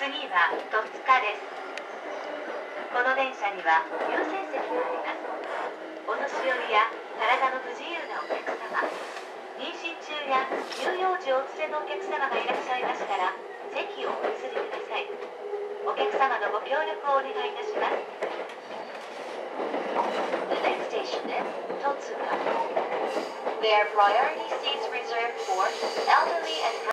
次は戸塚です。この電車には優先席があります。お年寄りや体の不自由なお客様、妊娠中や乳幼児をお連れのお客様がいらっしゃいましたら、席をお譲りください。お客様のご協力をお願いいたします。The next station is Totsuka. There are priority seats reserved for elderly and